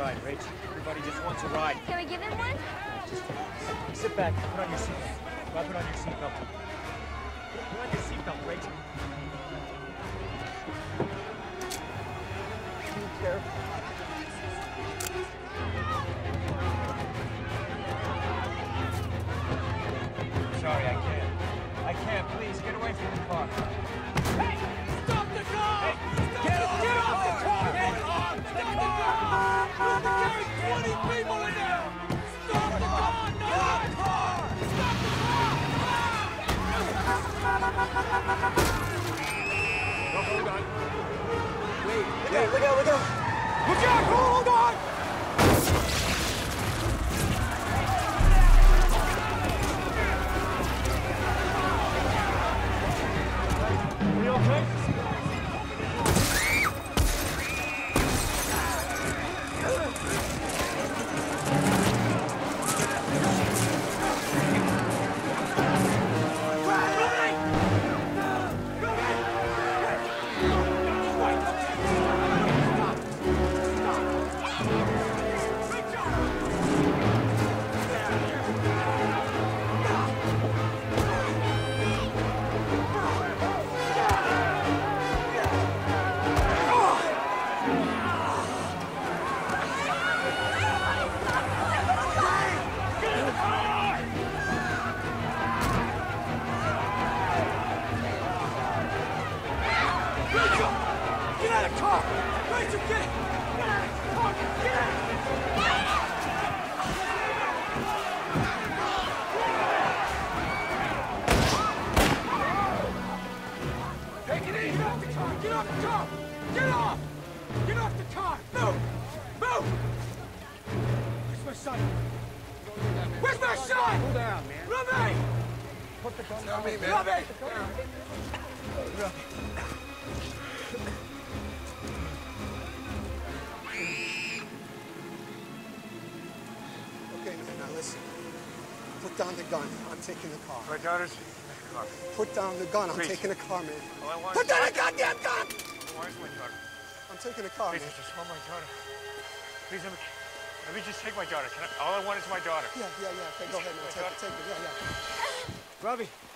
ride, Rach. Everybody just wants a ride. Can we give him one? Just sit back. Put on your seatbelt. Put on your seatbelt. Put on your seatbelt, Rach. Be careful. Sorry, I can't. I can't. Please, get away from the car. Hey! Stop the car! Hey, get off the car! Get off the car! You have to carry 20 people in there! Stop the car! No! Stop the car! Stop the car! Oh, hold on. Wait, look out! Look out! Hold on! Are you okay? Get out of the car! Rachel, get it! Get out of the car! Get out! Take it easy! Get off the car! Get off the car! Get off! Get off the car! Move! Move! Where's my son? Where's my son? Cool down, man. Robbie! Put the gun down. Robbie! Robbie! Okay, man, now listen. Put down the gun. I'm taking the car. My daughter's in the car. Put down the gun. I'm Please. taking the car, man. All I want Put is down the goddamn gun! Where's my daughter? I'm taking the car, Please, man. I just want my daughter. Please, let me just take my daughter. All I want is my daughter. Yeah. Okay, go ahead, man. My Take daughter. it. Yeah. Robbie!